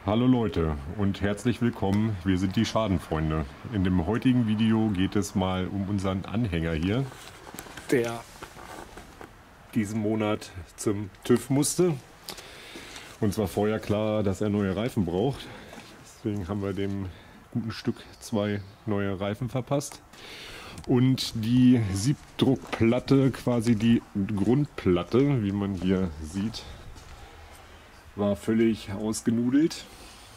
Hallo Leute und herzlich willkommen, wir sind die Schadenfreunde. In dem heutigen Video geht es mal um unseren Anhänger hier, der diesen Monat zum TÜV musste. Uns war vorher klar, dass er neue Reifen braucht. Deswegen haben wir dem guten Stück 2 neue Reifen verpasst. Und die Siebdruckplatte, quasi die Grundplatte, wie man hier sieht, war völlig ausgenudelt.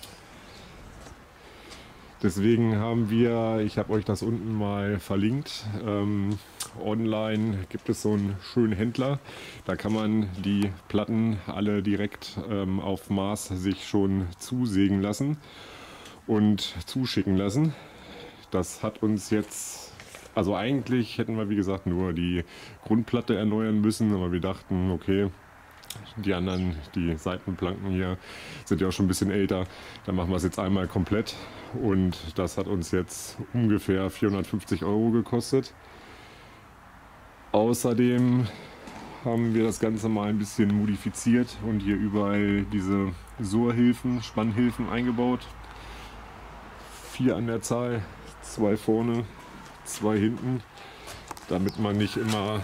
Deswegen haben wir, ich habe euch das unten mal verlinkt, online gibt es so einen schönen Händler. Da kann man die Platten alle direkt auf Maß sich schon zusägen lassen und zuschicken lassen. Das hat uns jetzt, also eigentlich hätten wir wie gesagt nur die Grundplatte erneuern müssen, aber wir dachten, okay, die anderen, die Seitenplanken hier, sind ja auch schon ein bisschen älter. Dann machen wir es jetzt einmal komplett und das hat uns jetzt ungefähr 450 € gekostet. Außerdem haben wir das Ganze mal ein bisschen modifiziert und hier überall diese Surhilfen, Spannhilfen eingebaut. 4 an der Zahl, 2 vorne, 2 hinten, damit man nicht immer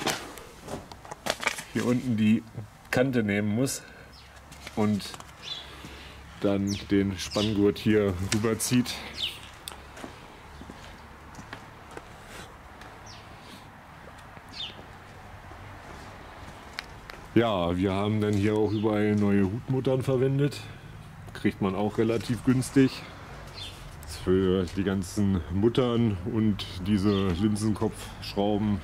hier unten die Kante nehmen muss und dann den Spanngurt hier rüberzieht. Ja, wir haben dann hier auch überall neue Hutmuttern verwendet. Kriegt man auch relativ günstig. Für die ganzen Muttern und diese Linsenkopfschrauben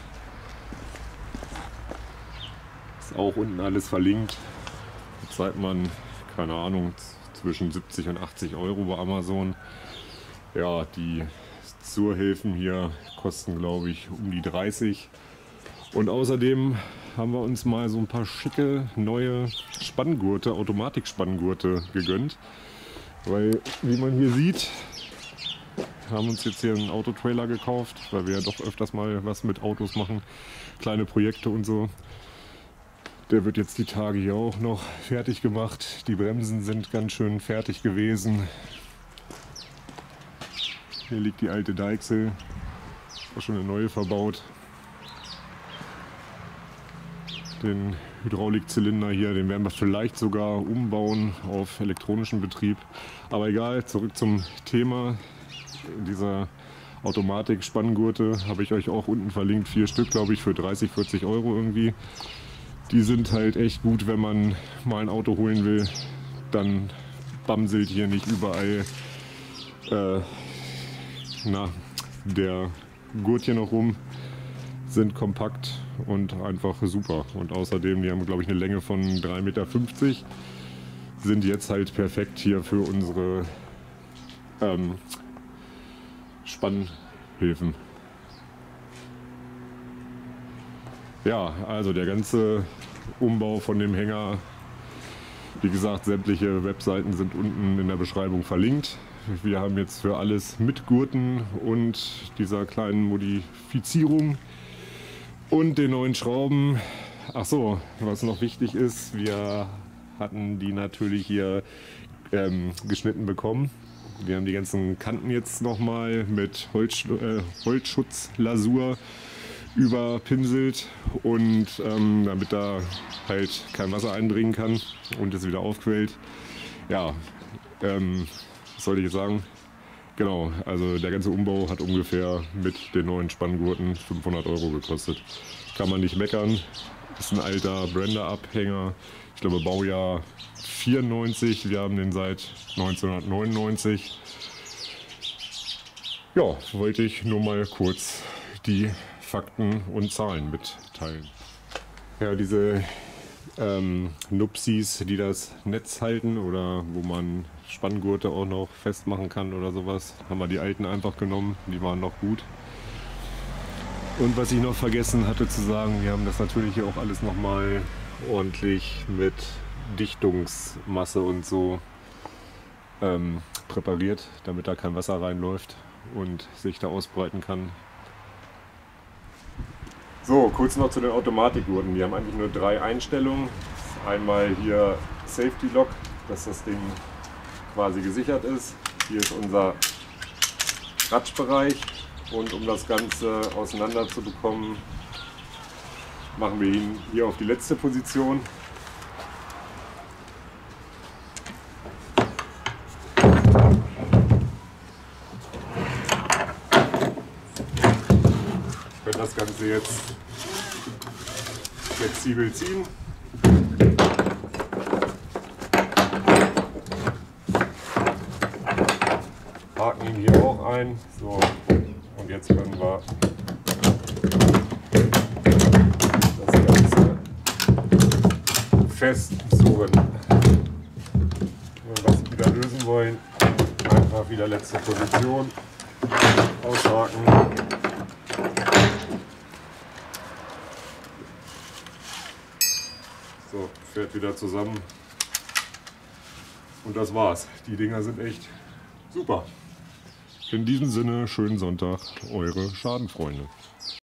ist auch unten alles verlinkt. Zahlt man, keine Ahnung, zwischen 70 und 80 € bei Amazon. Ja, die Surhilfen hier kosten, glaube ich, um die 30. Und außerdem haben wir uns mal so ein paar schicke neue Spanngurte, Automatikspanngurte gegönnt. Weil, wie man hier sieht, haben uns jetzt hier einen Autotrailer gekauft, weil wir ja doch öfters mal was mit Autos machen, kleine Projekte und so. Der wird jetzt die Tage hier auch noch fertig gemacht. Die Bremsen sind ganz schön fertig gewesen. Hier liegt die alte Deichsel, auch schon eine neue verbaut. Den Hydraulikzylinder hier, den werden wir vielleicht sogar umbauen auf elektronischen Betrieb. Aber egal, zurück zum Thema. Dieser Automatik-Spanngurte habe ich euch auch unten verlinkt. 4 Stück, glaube ich, für 30, 40 € irgendwie. Die sind halt echt gut, wenn man mal ein Auto holen will. Dann bamselt hier nicht überall der Gurt hier noch rum. Sind kompakt und einfach super. Und außerdem, die haben, glaube ich, eine Länge von 3,50 Meter. Sind jetzt halt perfekt hier für unsere Spannhilfen. Ja, also der ganze Umbau von dem Hänger, wie gesagt, sämtliche Webseiten sind unten in der Beschreibung verlinkt. Wir haben jetzt für alles mit Gurten und dieser kleinen Modifizierung und den neuen Schrauben. Ach so, was noch wichtig ist, wir hatten die natürlich hier geschnitten bekommen. Wir haben die ganzen Kanten jetzt nochmal mit Holzschutzlasur überpinselt und damit da halt kein Wasser eindringen kann und es wieder aufquellt. Ja, was soll ich jetzt sagen? Genau, also der ganze Umbau hat ungefähr mit den neuen Spanngurten 500 € gekostet. Kann man nicht meckern, ist ein alter Brenda-Abhänger, ich glaube Baujahr 94, wir haben den seit 1999. Ja, wollte ich nur mal kurz die Fakten und Zahlen mitteilen. Ja, diese Nupsis, die das Netz halten oder wo man Spanngurte auch noch festmachen kann oder sowas, haben wir die alten einfach genommen, die waren noch gut. Und was ich noch vergessen hatte zu sagen, wir haben das natürlich hier auch alles nochmal ordentlich mit Dichtungsmasse und so präpariert, damit da kein Wasser reinläuft und sich da ausbreiten kann. So, kurz noch zu den Automatikgurten. Die haben eigentlich nur 3 Einstellungen. Einmal hier Safety Lock, dass das Ding quasi gesichert ist. Hier ist unser Ratschbereich und um das Ganze auseinander zu bekommen, machen wir ihn hier auf die letzte Position. Ich werde das Ganze jetzt flexibel ziehen. Haken ihn hier auch ein. So, und jetzt können wir das Ganze festzurren. Wenn wir das wieder lösen wollen, einfach wieder letzte Position aushaken. So, fährt wieder zusammen. Und das war's. Die Dinger sind echt super. In diesem Sinne, schönen Sonntag, eure Schadenfreunde.